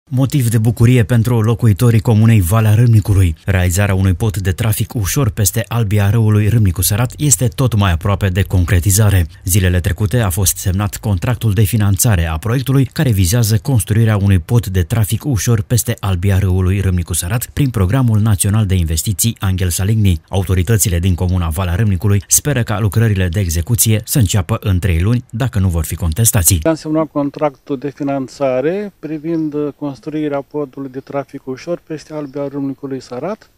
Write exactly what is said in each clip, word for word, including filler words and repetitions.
Motiv de bucurie pentru locuitorii comunei Valea Râmnicului. Realizarea unui pod de trafic ușor peste albia râului Râmnicu Sărat este tot mai aproape de concretizare. Zilele trecute a fost semnat contractul de finanțare a proiectului care vizează construirea unui pod de trafic ușor peste albia râului Râmnicu Sărat prin Programul Național de Investiții Anghel Saligny. Autoritățile din comuna Valea Râmnicului speră ca lucrările de execuție să înceapă în trei luni, dacă nu vor fi contestații. Am semnat contractul de finanțare privind construirea podului de trafic ușor peste albia Râmnicului Sărat.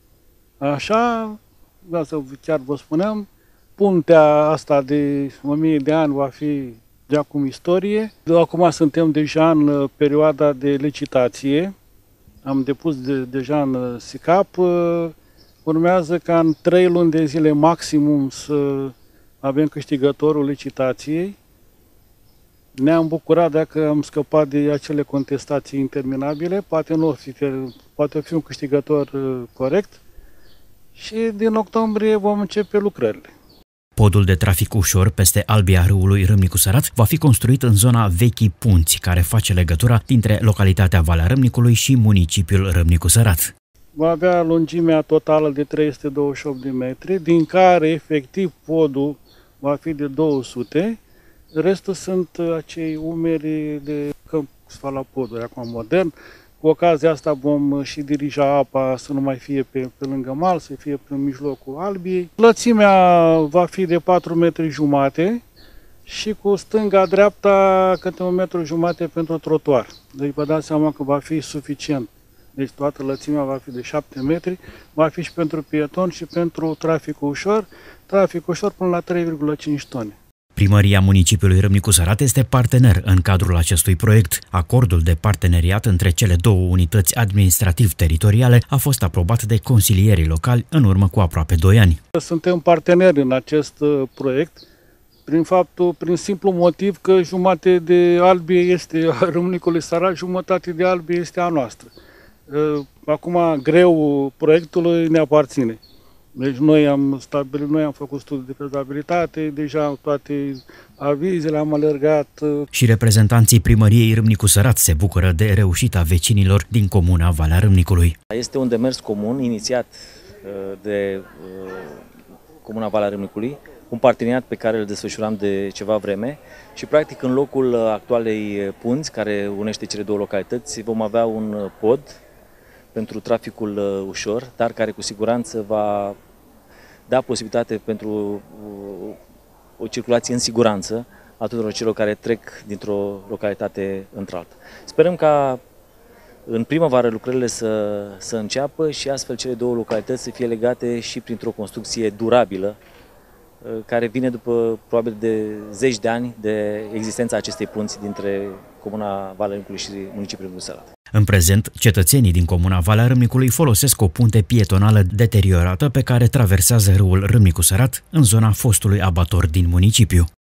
Așa, chiar vă spuneam, puntea asta de o mie de ani va fi de acum istorie. De acum suntem deja în perioada de licitație. Am depus de, deja în SICAP. Urmează ca în trei luni de zile maximum să avem câștigătorul licitației. Ne-am bucurat dacă am scăpat de acele contestații interminabile, poate nu fi, poate fi un câștigător corect și din octombrie vom începe lucrările. Podul de trafic ușor peste albia râului Râmnicu Sărat va fi construit în zona Vechii Punți, care face legătura dintre localitatea Valea Râmnicului și municipiul Râmnicu Sărat. Va avea lungimea totală de trei sute douăzeci și opt de metri, din care efectiv podul va fi de două sute. Restul sunt acei umeri de câmp la poduri, acum modern. Cu ocazia asta vom și dirija apa să nu mai fie pe, pe lângă mal, să fie pe mijlocul albiei. Lățimea va fi de patru metri jumate și cu stânga-dreapta câte un metru jumate pentru trotuar. Deci vă dați seama că va fi suficient. Deci toată lățimea va fi de șapte metri, va fi și pentru pieton și pentru traficul ușor, trafic ușor până la trei virgulă cinci tone. Primăria municipiului Râmnicu Sărat este partener în cadrul acestui proiect. Acordul de parteneriat între cele două unități administrativ-teritoriale a fost aprobat de consilierii locali în urmă cu aproape doi ani. Suntem parteneri în acest proiect prin faptul, prin simplu motiv că jumătate de albie este a Râmnicului Sărat, jumătate de albie este a noastră. Acum greul proiectului ne aparține. Deci noi am stabilit, noi am făcut studii de fezabilitate, deja toate avizele am alergat. Și reprezentanții primăriei Râmnicu Sărat se bucură de reușita vecinilor din comuna Valea Râmnicului. Este un demers comun inițiat de comuna Valea Râmnicului, un parteneriat pe care îl desfășuram de ceva vreme și practic în locul actualei punți care unește cele două localități vom avea un pod pentru traficul ușor, dar care cu siguranță va da posibilitate pentru o circulație în siguranță a tuturor celor care trec dintr-o localitate într-alta. Sperăm ca în primăvară lucrările să, să înceapă și astfel cele două localități să fie legate și printr-o construcție durabilă, care vine după probabil de zeci de ani de existența acestei punți dintre comuna Valea Râmnicului și municipiul Râmnicu Sărat. În prezent, cetățenii din comuna Valea Râmnicului folosesc o punte pietonală deteriorată pe care traversează râul Râmnicu Sărat în zona fostului abator din municipiu.